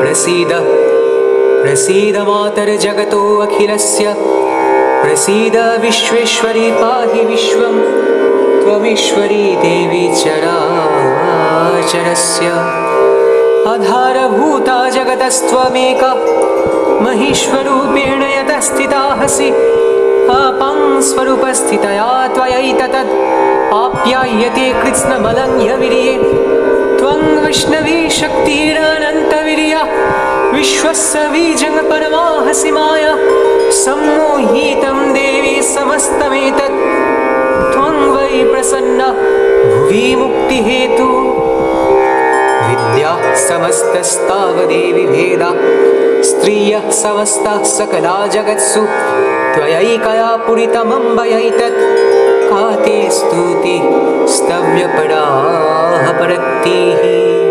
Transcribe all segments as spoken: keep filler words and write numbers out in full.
प्रसीद प्रसीद मातर्जगतो अखिलस्य प्रसीद विश्वेश्वरी पाहि विश्वं त्वमीश्वरी देवी चराचरस्य आधारभूता जगतस्त्वमेका महीश्वरूपेण यतः स्थितासि अपं स्वरूपस्थितया त्वयैततद् आप्यायते कृत्स्नमलङ्घ्यवीर्ये त्वं वैष्णवी शक्तिरनन्तवीर्या विश्वस्य बीजं परमाहसि माया सम्मोहितं देवी समस्तमेतत् त्वं वै प्रसन्ना भुवि मुक्तिहेतु विद्या समस्तस्तावदेवी भेदा स्त्रियः समस्ताः सकला जगत्सु त्वयैकया पुरितमम्बयैतत् का ते स्तुति स्तव्यपराः परक्तिः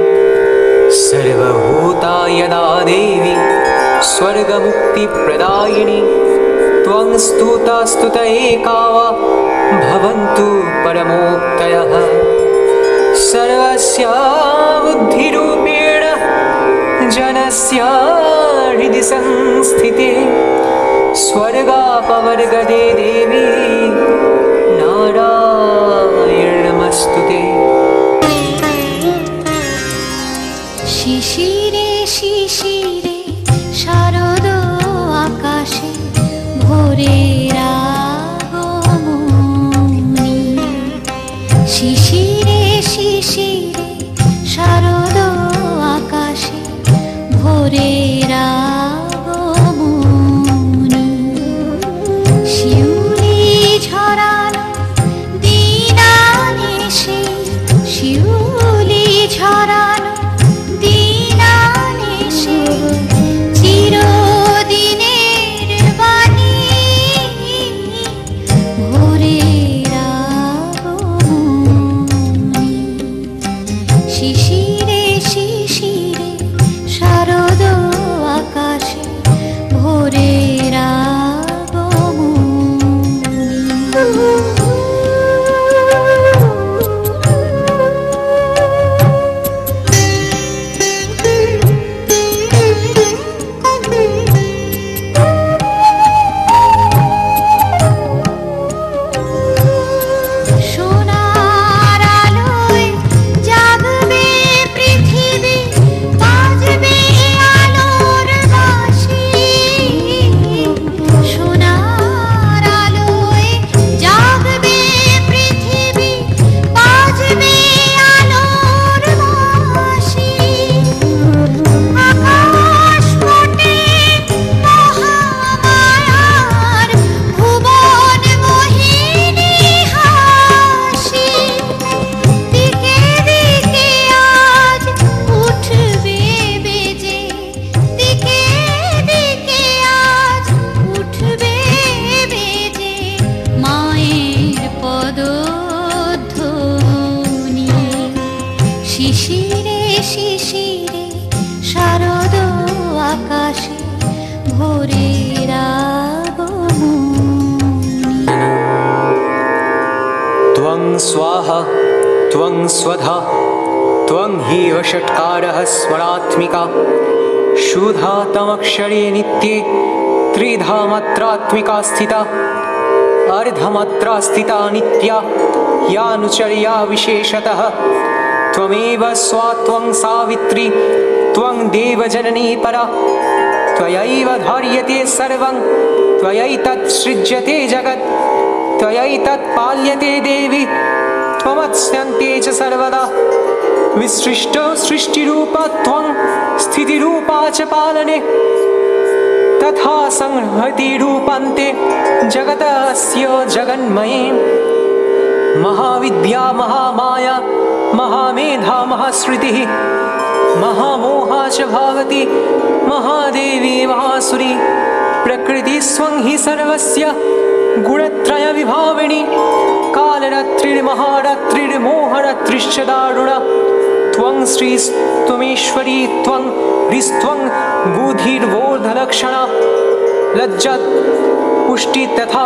सर्वभूता यदा देवी स्वर्गमुक्तिप्रदायिनी त्वं स्तुता स्तुत एका वा भवन्तु परमोक्तयः सर्वस्य बुद्धिरूपेण जनस्य हृदि संस्थिते स्वर्गापवर्गदे देवी नारायण नमस्तुते। शिशिरे शिशिरे शारद आकाशे भोरेर আগমনী शिशिरे शिशिरे शारद आकाशे भोरेर আগমনী শিউলি ঝরানো দিনানিশি শিউলি ঝরানো দিনানিশি চিরদিনের বাণী ভোরের আগমনী শিশিরে শিশিরে শারদ আকাশে ভোরের সোনার আলোয় জাগবে পৃথিবী বাজবে আলোর বাঁশি সোনার আলোয় জাগবে পৃথিবী বাজবে আলোর বাঁশি আকাশ পটে মহামায়ার ভুবন মোহিনী হাসি দিকে দিকে আজ উঠবে বেজে দিকে দিকে আজ উঠবে বেজে মায়ের পদধ্বনি শিশিরে শিশিরে শারদ আকাশে ভোরের আগমনী त्वं स्वाहा त्वं स्वधा त्वं हि वषट्कारः स्वरात्मिका शुधा तमक्षरे नित्ये त्रिधा मात्रात्मिका स्थिता अर्धमात्रा स्थिता नित्या यानुचर्या विशेषतः त्वमेव स्वात्वं सावित्री त्वं देवजननी परा त्वयैव धार्यते सर्वं त्वयैतत् सृज्यते जगत् त्वयैतत् पाल्यते देवी त्वमत्स्यन्ते च सर्वदा विसृष्ट सृष्टिरूपा त्वं स्थितिरूपा च पालने तथा संहति रूपान्ते जगतस्य जगन्मये महाविद्या महामाया महामेधा महाश्रुतिः महामोहा च भावती महादेवी महासुरी प्रकृति स्वं हि सर्वस्य गुणत्रय विभाविनी कालरात्रिर्महारात्रिर्मोहरात्रिश्च दारुणा त्वं श्रीस्त्वमीश्वरी त्वं ह्रीस्त्वं बुद्धिर्बोधलक्षणा लज्जा पुष्टि तथा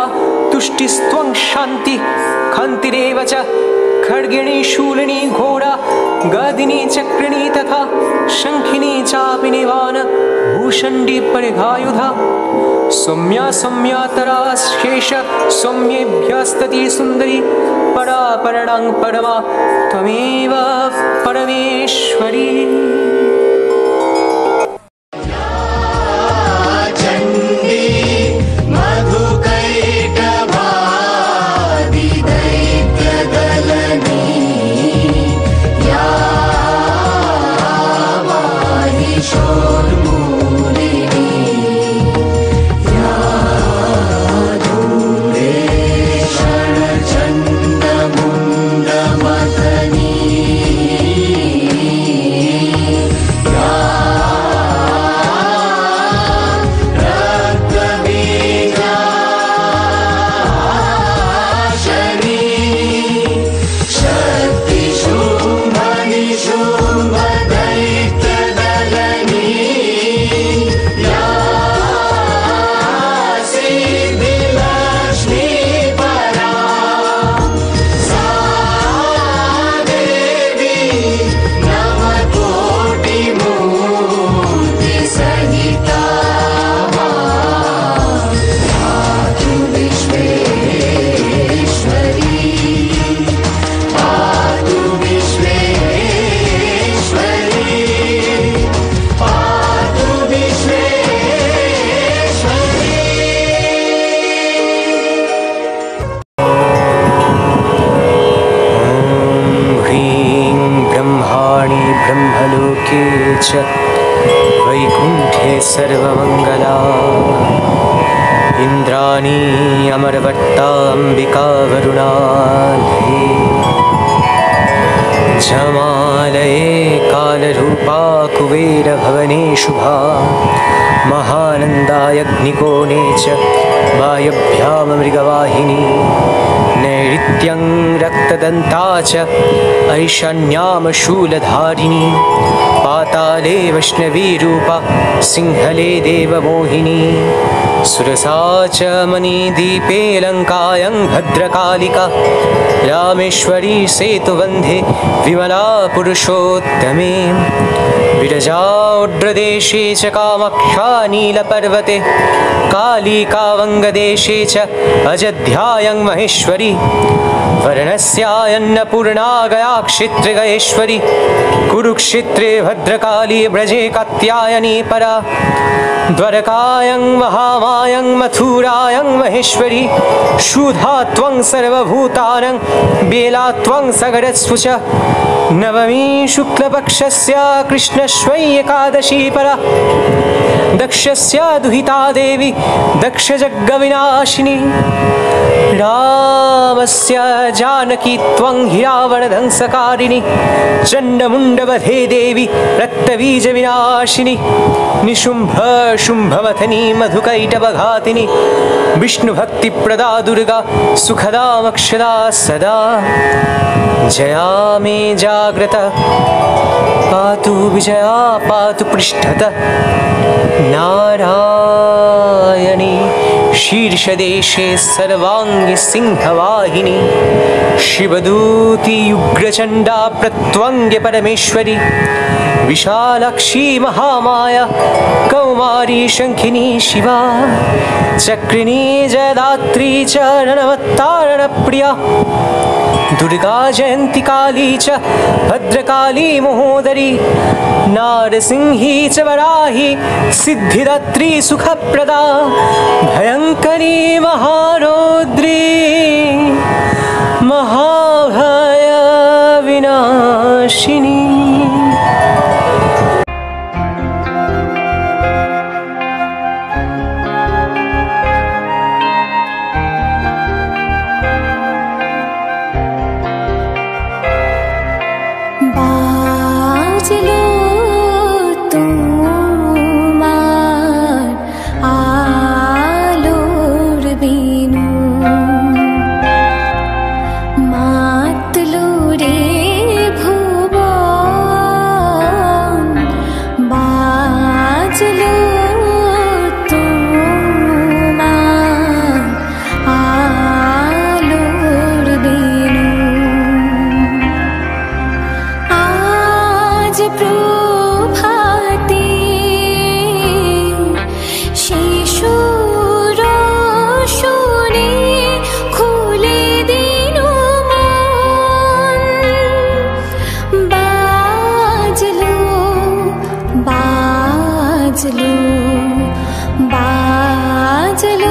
तुष्टिस्त्वं शान्ति खन्तिरेव च खड्गिणी शूलिनी घोरा गदिनी चक्रिणी तथा शंखिनी चापि निवान भूषण्डी परिघायुधा सौम्या सौम्यातरा शेष सौम्येभ्यस्तति सुंदरी परा परणां परमा त्वमेव परमेश्वरी। वैकुंठे सर्वमंगला इंद्राणी अमरवट्टा अंबिका वरुणालये जमालये कालरूपा कुबेर भवने शुभा महानन्दायग्निकोणे च वायव्याम मृगवाहिनी नैऋत्यं रक्तदन्ता च ऐशान्याम शूलधारिणी पाताले वैष्णवीरूपा सिंहले देवमोहिनी सुरसा च मणिदीपे लङ्कायां भद्रकालिका रामेश्वरी सेतुबन्धे विमला पुरुषोत्तमे विरजाओड्रदेशे च कामाक्षा नीलपर्वते कालिका वङ्गदेशे च अयोध्यायां महेश्वरी वर्णस्यान्नपूर्णा गया क्षेत्रगयेश्वरी कुरुक्षेत्रे भद्रकाली ब्रजे कात्यायनी परा द्वारकायां महामायां मथुरायां महेश्वरी शुधा त्वं सर्वभूतानां बेला त्वं सगरस्सु च नवमी शुक्लपक्षस्य कृष्णश्वै एकादशी परा दक्षस्य दुहिता देवी दक्षजग्गविनाशिनी रामस्य जानकी त्वं हिरावणध्वंसकारिणी चण्डमुण्डवधे देवी रक्तबीजविनाशिनी निशुम्भ शुम्भमथनी मधुकैटवघातिनी विष्णुभक्तिप्रदा दुर्गा सुखदा मक्षदा सदा जया मे जाग्रत पातु विजया पातु पृष्ठत नारायणी शीर्षदेशे सर्वांगी सिंहवाहिनी शिवदूती उग्रचंडा प्रत्वंग्य परमेश्वरी विशालाक्षी महामाया कौमारी शंखिनी शिवा चक्रिणी जयदात्री च रणवत्तारणप्रिया दुर्गा जयंती काली च भद्रकाली महोदरी नारसिंही च वराही सिद्धिदात्री सुखप्रदा भयंकरी महारौद्री महाभय विनाशिनी। मात बाजलो बाजलो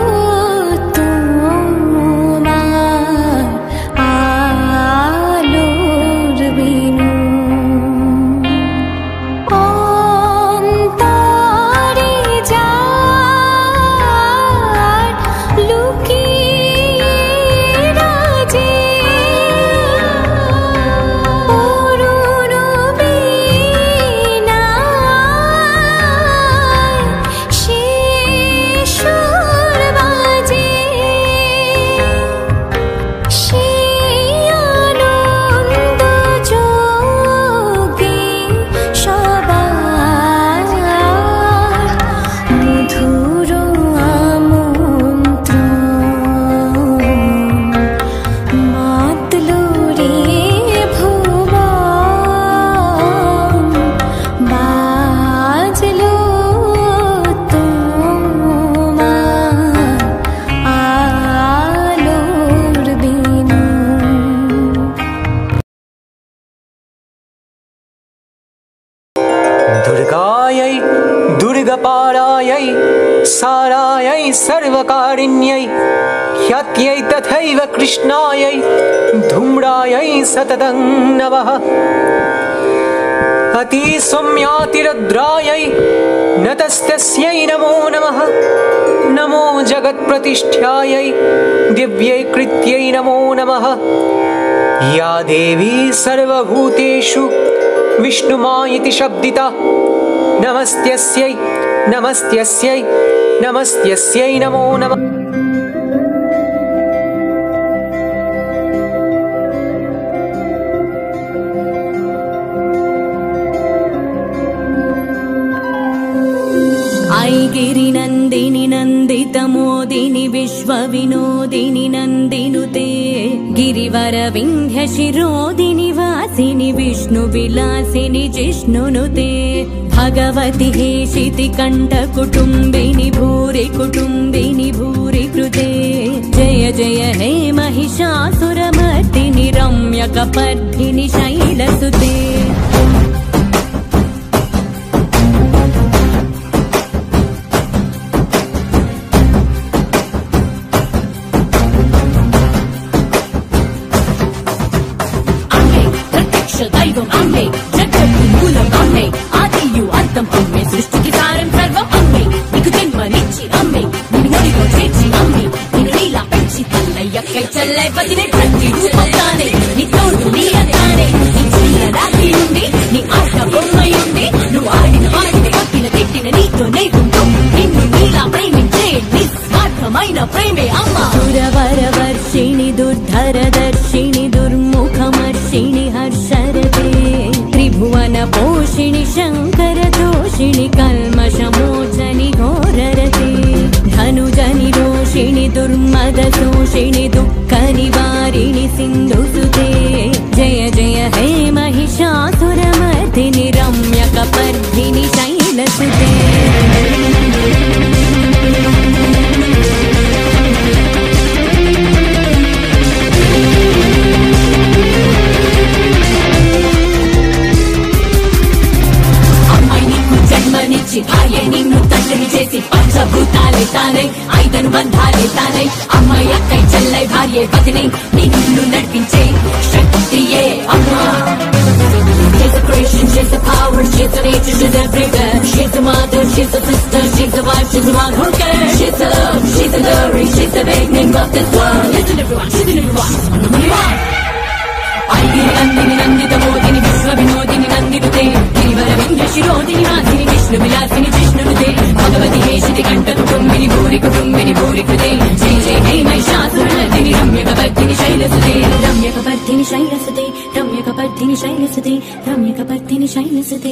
दुर्गायै दुर्गपारायै सारायै सर्वकारिण्यै ख्यात्यै तथैव कृष्णायै धूम्रायै सततं नमः अतिसौम्यातिरुद्रायै नतस्तस्यै नमो नमः नमो जगत्प्रतिष्ठायै दिव्यै कृत्यै नमो नमः या देवी सर्वभूतेषु विष्णुमायिति शब्दिता नमस्त्यस्यै नमस्त्यस्यै नमस्त्यस्यै नमो नमः गिरिनन्दिनि नन्दितमोदिनि विश्वविनोदिनि नन्दिनुते गिरिवरविन्ध्यशिरोदिनि वासिनि विष्णुविलासिनि जिष्णुनुते भगवति हेशिति कण्ठकुटुम्बिनि भूरि कुटुम्बिनि भूरि कृते जय जय हे महिषासुरमर्दिनि रम्यकपर्दिनि शैलसुते दैवं अम्मे जगत्तु मूलं अम्मे आदियु अंतं अम्मे सृष्टिकी सारं सर्वं अम्मे नीकु जन्मनिच्చి अम्मे నిన్ను నడిలో చేర్చి అమ్మే నిన్ను నీలా పెంచి తల్లయ్యక్కై చెల్లై వదిలే ప్రతి రూపంగానే నీ తోడు నీ అంతానే నీ చిన్న రాత్రి నుండి నీ ఆట బొమ్మయుండి నువ్వు ఆడిన ఆడిన కొట్టిన తిట్టిన నీతో నేగుంటూ నిన్ను నీలా ప్రేమించే నిస్వార్థమైన ప్రేమే అమ్మ సురవరవర్షిణి దుర్ధరదర్శిని దుర్ముఖమర్షిణి హర్షరతే त्रिभुवन पोषिणि शंकर दोषिणि कल्मषमोचनि घोररते धनुजनि रोषिणि दुर्मद शोषिणि दुःख निवारिणि सिन्धुसुते जय जय हे महिषासुरमर्दिनि रम्यकपर्दिनि शैलसुते జన్మనిచ్చి భార్య నిన్ను తండ్రిని చేసి పంచభూతాలే తానై ఐదను బంధాలే తానై అమ్మాయి అక్కై చెల్లై భార్య వదినై నిన్ను నడిపించే శక్తియే అమ్మా She's a creation, she's a power, she's a nature, she's everywhere. She's a mother, she's a sister, she's a wife, she's a one who cares. She's a love, she's a glory, she's the beginning of this world. Listen everyone, she's in everyone, number one. ఐగిరి Nandini Nanditha మోదిని విశ్వ వినోదిని నందినుతే గిరివర వింధ్య శిరోదిని వాసిని విష్ణు విలాసిని జిష్ణునుతే భగవతి హేషితి కంఠ కుటుంబిని భూరి కుటుంబిని భూరి కృతే జయ జయ హే మహిషాసురమర్దిని రమ్యకపర్దిని శైలసుతే రమ్యకపర్దిని శైలసుతే రమ్యకపర్దిని శైలసుతే రమ్యకపర్దిని శైలసుతే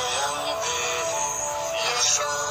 स्वयं देहि यशो